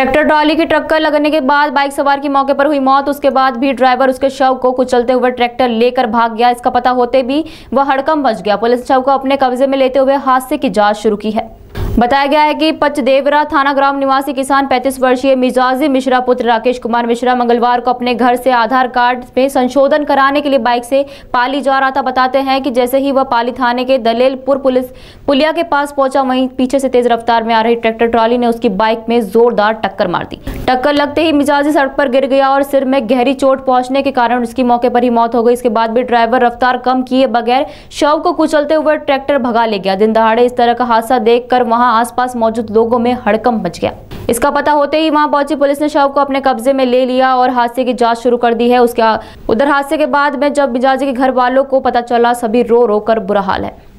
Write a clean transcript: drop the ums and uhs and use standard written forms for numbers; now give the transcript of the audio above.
Tractor trolley की टक्कर लगने के बाद बाइक सवार की मौके पर हुई मौत। उसके बाद भी ड्राइवर उसके शव को कुचलते हुए ट्रैक्टर लेकर भाग गया। इसका पता होते भी वह हड़कंप मच गया। पुलिस ने शव को अपने कब्जे में लेते हुए हादसे की जांच शुरू की है। बताया गया है कि पचदेवरा थाना ग्राम निवासी किसान 35 वर्षीय मिजाजी मिश्रा पुत्र राकेश कुमार मिश्रा मंगलवार को अपने घर से आधार कार्ड में संशोधन कराने के लिए बाइक से पाली जा रहा था। बताते हैं कि जैसे ही वह पाली थाने के दलेलपुर पुलिस पुलिया के पास पहुंचा, वहीं पीछे से तेज रफ्तार में आ रही ट्रैक्टर ट्रॉली ने उसकी बाइक में जोरदार टक्कर मार दी। टक्कर लगते ही मिजाजी सड़क पर गिर गया और सिर में गहरी चोट पहुंचने के कारण उसकी मौके पर ही मौत हो गई। इसके बाद भी ड्राइवर रफ्तार कम किए बगैर शव को कुचलते हुए ट्रैक्टर भगा ले गया। दिन दहाड़े इस तरह का हादसा देखकर वहां आसपास मौजूद लोगों में हड़कंप मच गया। इसका पता होते ही वहां पहुंची पुलिस ने शव को अपने कब्जे में ले लिया और हादसे की जांच शुरू कर दी है। उधर हादसे के बाद में जब मिजाजी के घर वालों को पता चला, सभी रो रो कर बुरा हाल है।